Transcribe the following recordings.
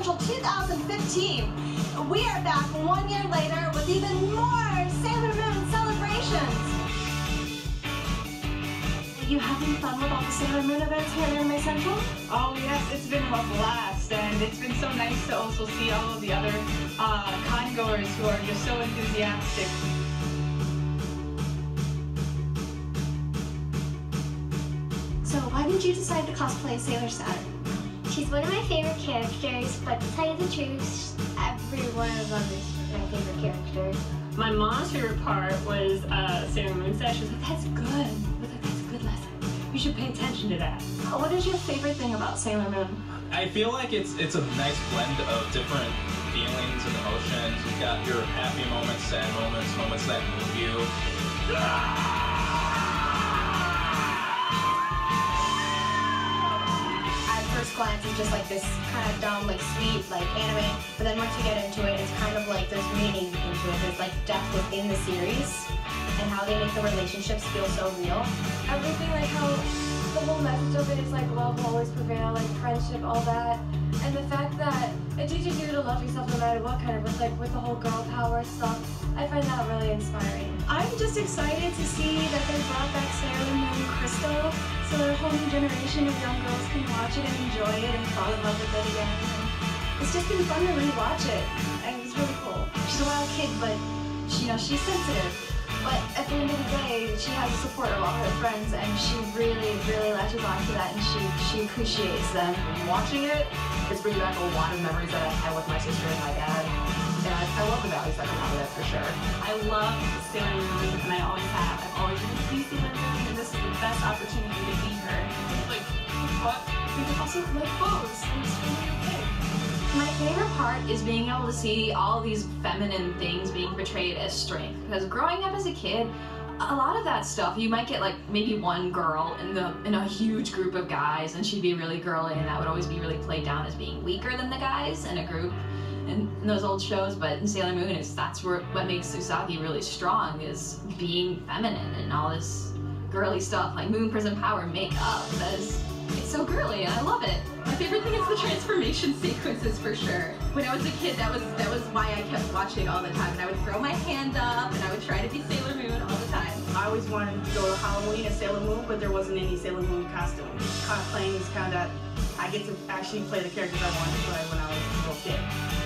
Central 2015. We are back 1 year later with even more Sailor Moon celebrations. Are you having fun with all the Sailor Moon events here in May Central? Oh yes, it's been a blast, and it's been so nice to also see all of the other con-goers who are just so enthusiastic. So why did you decide to cosplay Sailor Saturn? She's one of my favorite characters, but to tell you the truth, every one of them is my favorite character. My mom's favorite part was Sailor Moon set. She was like, that's good. I was like, that's a good lesson. You should pay attention to that. What is your favorite thing about Sailor Moon? I feel like it's a nice blend of different feelings and emotions. You've got your happy moments, sad moments, moments that move you. At first glance, it's just like this kind of dumb, like sweet, like anime. But then once you get into it, it's kind of like there's meaning into it. There's like depth within the series and how they make the relationships feel so real. Everything, like how the whole message of it is like love will always prevail, like friendship, all that. And the fact that it teaches you to love yourself no matter what kind of, with the whole girl power stuff. I find that really inspiring. I'm just excited to see that they brought back Sailor Moon Crystal, so that a whole new generation of young girls can watch it and enjoy it and fall in love with it again. And it's just been fun to rewatch it, and it's really cool. She's a wild kid, but she's sensitive. But at the end of the day, she has the support of all her friends, and she really, really latches onto that, and she appreciates them. Watching it, it's bringing back a lot of memories that I had with my sister and my dad. And I love the values that come out of it, for sure. I love Sailor Moon, and I always have. I've always wanted to be Sailor Moon, and this is the best opportunity to be her. Like, what? We can also like pose, and it's really okay. My favorite part is being able to see all these feminine things being portrayed as strength. Because growing up as a kid, a lot of that stuff, you might get like maybe one girl in a huge group of guys, and she'd be really girly, and that would always be really played down as being weaker than the guys in a group in those old shows. But in Sailor Moon, that's what makes Usagi really strong, is being feminine and all this girly stuff like Moon Prism Power, makeup. It's so girly, and I love it. My favorite thing is the transformation sequences, for sure. When I was a kid, that was why I kept watching all the time. And I would throw my hand up, and I would try to be Sailor Moon all the time. I always wanted to go to Halloween as Sailor Moon, but there wasn't any Sailor Moon costume. Cosplaying is kind of that I get to actually play the characters I wanted to play when I was a little kid.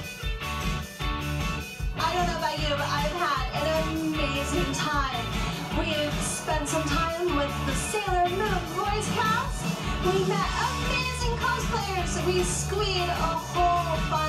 I don't know about you, but I've had an amazing time. We've spent some time with the Sailor Moon voice cast. We met amazing cosplayers. We squeezed a whole bunch